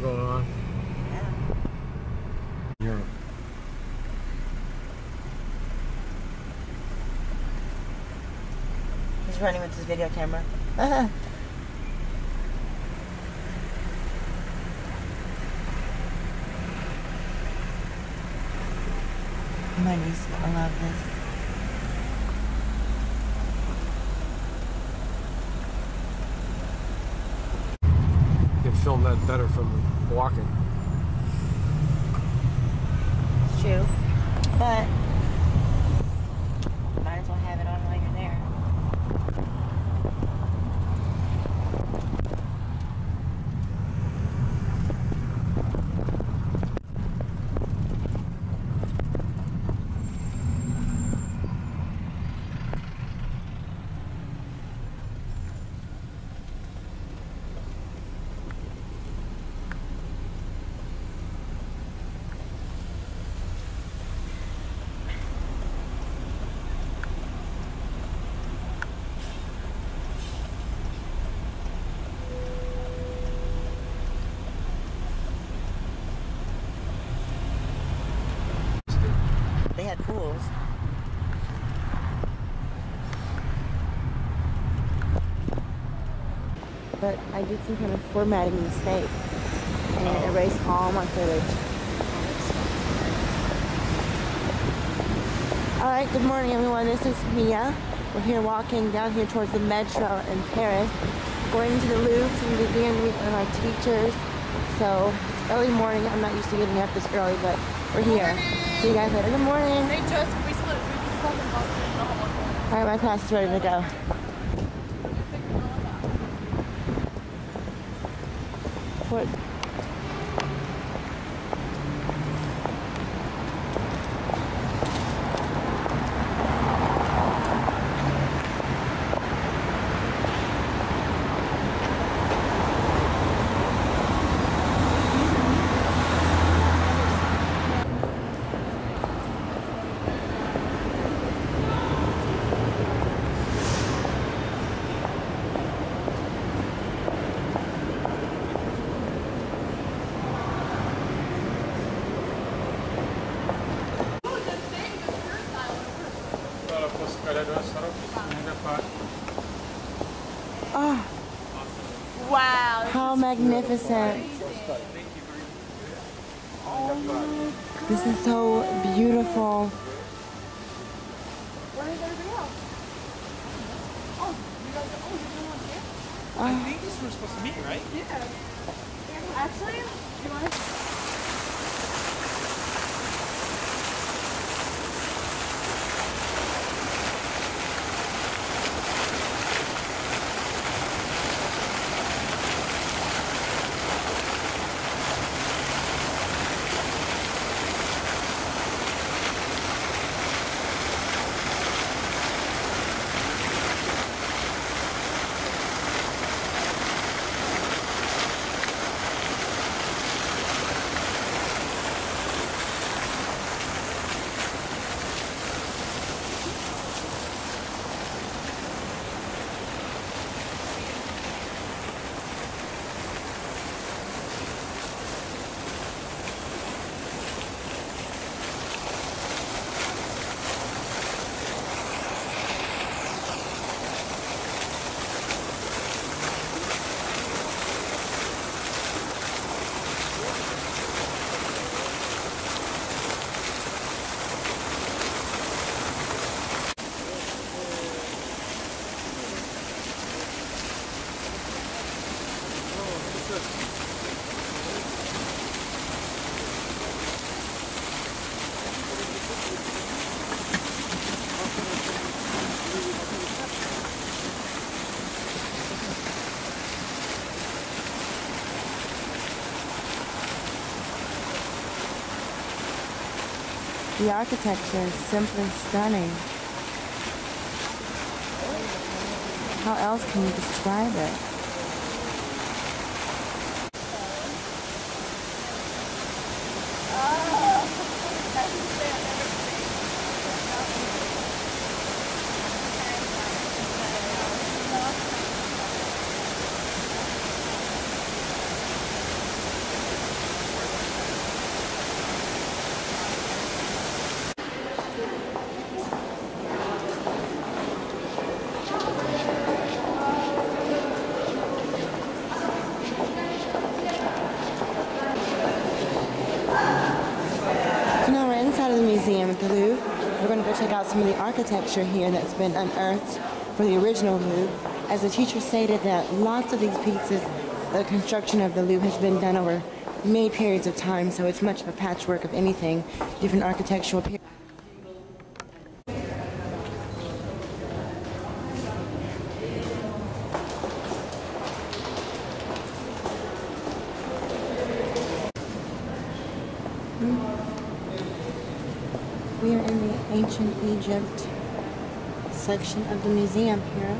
going on. Yeah. Europe. He's running with his video camera. My niece, I love this. You can film that better from walking. It's true. But might as well have it on while you're there. They had pools. But I did some kind of formatting mistake and it erased all my footage. Alright, good morning everyone. This is Mia. We're here walking down here towards the metro in Paris. Going into the Louvre to the museum to meet one of my teachers. So it's early morning. I'm not used to getting up this early, but we're here. See you guys later. Good morning. We split in Boston. Alright, my class is ready to go. What? Oh, Wow. how magnificent. This is so beautiful. Where is everybody else? Oh, you guys are, you're doing one here? I think these were supposed to meet, right? Yeah. Actually, do you want to? The architecture is simply stunning. How else can you describe it? check out some of the architecture here that's been unearthed for the original Louvre. As the teacher stated that lots of these pieces, the construction of the Louvre has been done over many periods of time, so it's much of a patchwork of anything, different architectural periods. We are in the ancient Egypt section of the museum here.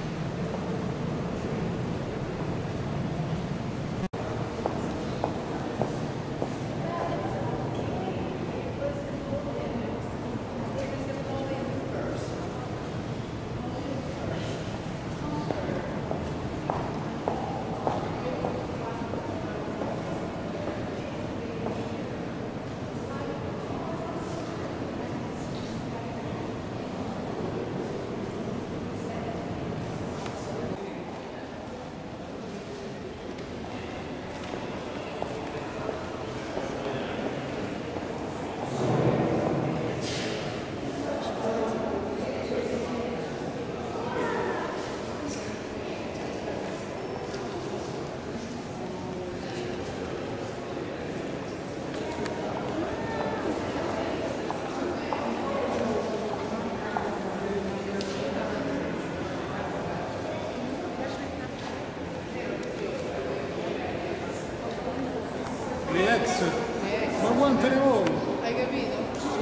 Ex, ma quante ne vuoi? Hai capito?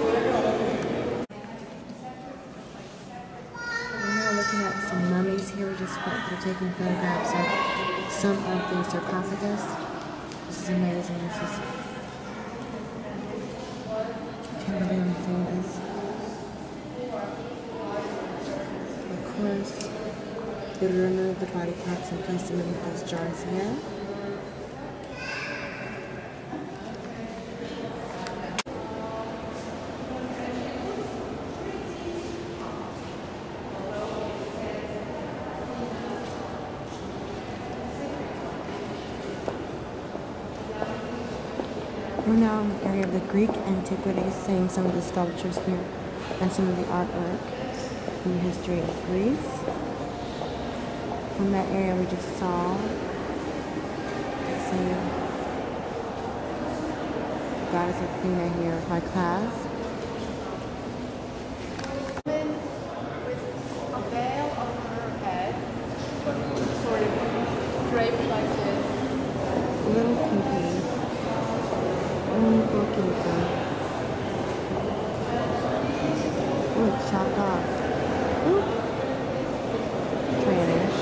We're now looking at some mummies here. We're taking photographs of some of the sarcophagus. This is amazing. This is, I can't believe I'm seeing this. Of course, they remove the body parts and place them in these jars here. We're now in the area of the Greek antiquities, seeing some of the sculptures here and some of the artwork from the history of Greece. From that area we just saw, let's see, Goddess Athena here with my class. With a veil over her head, sort of draped like this. Little cookies. Little cookies. Ooh, it's chopped off. Ooh. Tranish.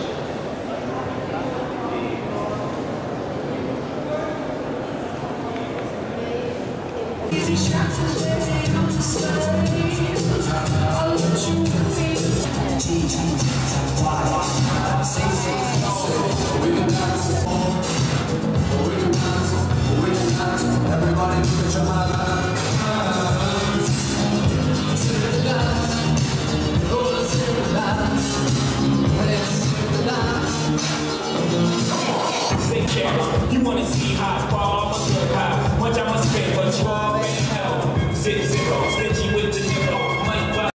I'll let you